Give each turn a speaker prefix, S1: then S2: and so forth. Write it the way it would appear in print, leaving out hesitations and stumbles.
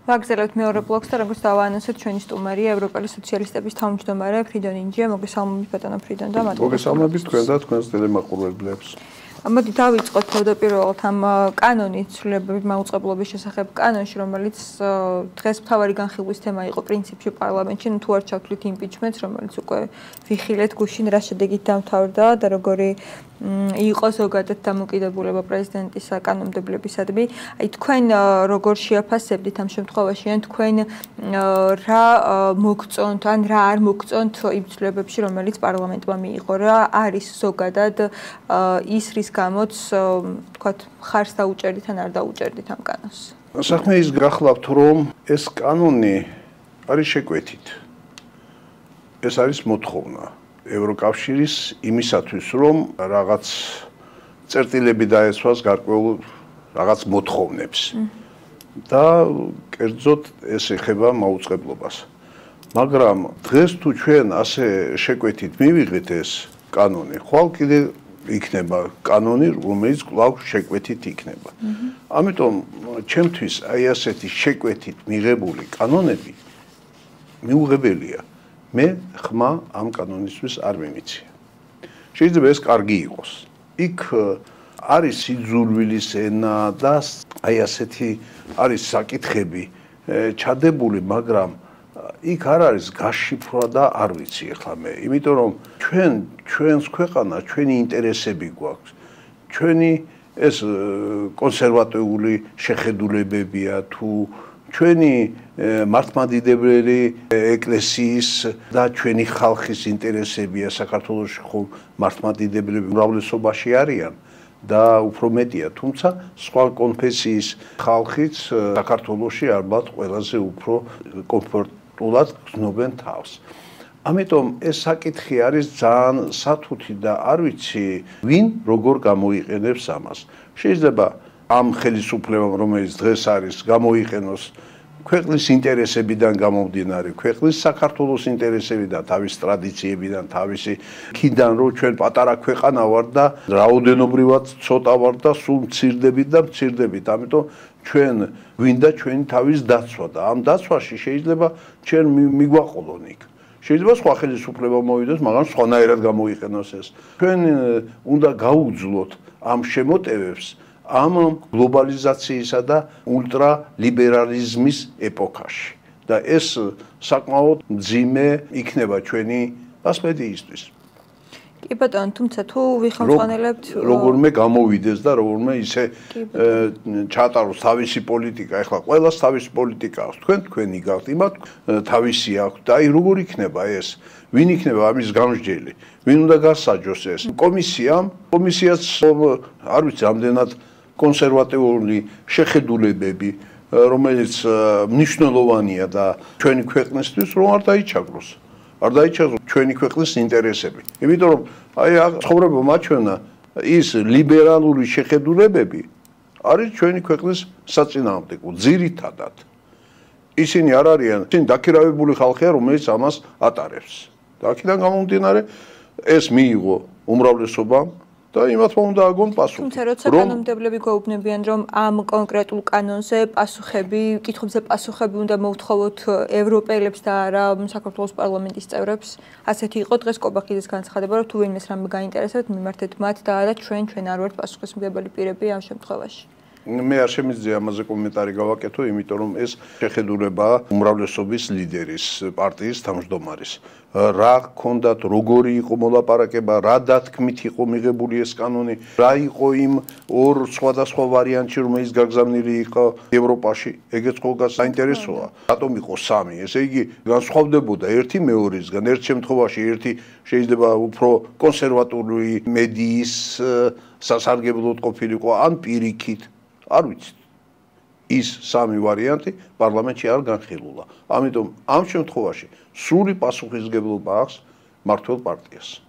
S1: ვაგრძელებთ მეორე ბლოკს და როგორც დავაანონსეთ ჩვენი სტუმარია ევროპელი სოციალისტების თავმჯდომარე ფრიდონ ინჯია. მოგესალმებით ბატონო ფრიდონ და მადლობა.
S2: მოგესალმებით თქვენ და თქვენს ტელემაყურებლებს.
S1: მოდი დავიწყოთ თავდაპირველად ამ კანონის ცვლილებების მაუწყებლობის შესახებ კანონში, რომელიც დღეს მთავარი განხილვის თემა იყო პრინციპში პარლამენტში, თუ არ ჩავთვლით იმპიჩმენტს, რომელიც უკვე ვიხილეთ გუშინ რა შედეგით დამთავრდა და როგორი იყო ზოგადად დამოკიდებულება პრეზიდენტის კანონმდებლებისადმი. აი თქვენ როგორ შეაფასებდით ამ შემთხვევაში, ან თქვენ რა მოგწონთ, ან რა არ მოგწონთ იმ ცვლილებებში, რომელიც პარლამენტმა მიიღო, რა არის ზოგადად ის რის გამოც თქვათ ხარს დაუჭერდით ან არ დაუჭერდით ამ კანონს.
S2: საქმე ის გახლავთ, რომ ეს კანონი არის შეკვეთით. ეს არის მოთხოვნა ევროკავშირის იმისათვის, რომ რაღაც წერტილები დაესვას გარკვეულ რაღაც მოთხოვნებს. და კერძოდ ეს ეხება მაუწყებლობას. მაგრამ დღეს თუ ჩვენ ასე შეკვეთით მივიღეთ ეს კანონი, ხვალ კიდე იქნება კანონი, რომელიც კვლავ შეკვეთით იქნება. ამიტომ ჩემთვის აი ასეთი შეკვეთით მიღებული კანონები მიუღებელია. მე ხმა ამ კანონისთვის არ მიმიცია. შეიძლება ეს კარგი იყოს. იქ არის სიძულვილის ენა და აი ასეთი არის საკითხები ჩადებული, მაგრამ იქ არ არის გაშიფრვა და არ ვიცი ახლა მე, იმიტომ რომ ჩვენს ქვეყანა, ჩვენი ინტერესები გვაქვს. ჩვენი ეს კონსერვატიული შეხედულებებია თუ ჩვენი მართლმადიდებელი ეკლესიის და ჩვენი ხალხის ინტერესებია საქართველოში ხომ მართლმადიდებლები უმრავლესობაში არიან და უფრო მეტია, თუმცა სხვა კონფესიის ხალხიც საქართველოში ალბათ ყველაზე უფრო კომფორტულად გრძნობენ თავს. ამიტომ ეს საკითხი არის ძალიან სათუთი და არ ვიცი ვინ როგორ გამოიყენებს ამას. შეიძლება ამ ხელისუფლებამ, რომელიც დღეს არის, გამოიყენოს ქვეყნის ინტერესებიდან გამომდინარე, ქვეყნის საქართველოს ინტერესებიდან, თავის ტრადიციებიდან, თავისი ქიდან, რომ ჩვენ პატარა ქვეყანა ვარ და რაოდენობრივად ცოტა ვარ და სულ მცირდებით და მცირდებით. ამიტომ ჩვენ გვინდა ჩვენი თავის დაცვა და ამ დაცვაში შეიძლება ჩვენ მიგვაყოლონ იქ. შეიძლება სხვა ხელისუფლება მოვიდეს, მაგრამ სხვანაირად გამოიყენოს ეს. ჩვენ უნდა გაუძლოთ ამ შემოტევებს ამ გლობალიზაციისა და ულტრალიბერალიზმის ეპოქაში. და ეს საკმაოდ მძიმე იქნება ჩვენი გასმედიისთვის.
S1: კი ბატონო, თუმცა თუ ვიხმოვანებთ
S2: როგორმე გამოვიდეს და როგორმე ისე ჩატაროს თავისი პოლიტიკა, ეხლა ყველას თავისი პოლიტიკა აქვს, თქვენი გაქვთ, იმათ თავისი აქვს და აი როგორ იქნება ეს? ვინ იქნება ამის გამსჯელი? ვინ უნდა გასაჯოს ეს? კომისიაც არ ვიცი, ამდენად კონსერვატიული შეხედულებები, რომელიც მნიშვნელოვანია და ჩვენი ქვეყნისთვის რომ არ დაიჩაგროს. არ დაიჩაგროს ჩვენი ქვეყნის ინტერესები. იმიტომ რომ აი ცხოვრება მაჩვენა ის ლიბერალური შეხედულებები არის ჩვენი ქვეყნის საწინააღმდეგო ძირითადად. ისინი არ არიან, ისინი დაქირავებული ხალხია, რომელიც ამას ატარებს. და აქედან გამომდინარე ეს მიიღო უმრავლესობამ და იმათმა უნდა აგონ პასუხი.
S1: თუმცა როცა კანონმდებლები გვეუბნებიან, რომ ამ კონკრეტულ კანონზე კითხვებზე პასუხები უნდა მოვთხოვოთ ევროპელებს და არა საქართველოს პარლამენტის წევრებს, ასეთი იყო დღეს კობახიძის განცხადება, რომ თუ ვინმეს რამე გაინტერესებთ, მიმართეთ მათ და არა ჩვენ არ ვართ პასუხისმგებელი პირები ამ შემთხვევაში.
S2: მე არ შემიძლია ამაზე კომენტარი გავაკეთო, იმიტომ რომ ეს შეხედულებაა უმრავლესობის ლიდერის, პარტიის თავმჯდომარის. რა ჰქონდათ, როგორი იყო მოლაპარაკება, რა დათქმით იყო მიღებული ეს კანონი, რა იყო იმ ორ სხვადასხვა ვარიანტში, რომელიც გაგზავნილი იყო ევროპაში, ეგეც ყველგან საინტერესოა. რატომ იყო სამი? ესე იგი, განსხვავდებოდა ერთი მეორისგან, ერთ შემთხვევაში ერთი შეიძლება უფრო კონსერვატიული მედიის სასარგებლოდ ყოფილიყო, ან პირიქით. არ ვიცით. ის სამი ვარიანტი პარლამენტში არ განხილულა. ამიტომ ამ შემთხვევაში სრული პასუხისმგებლობა აქვს მმართველ პარტიას.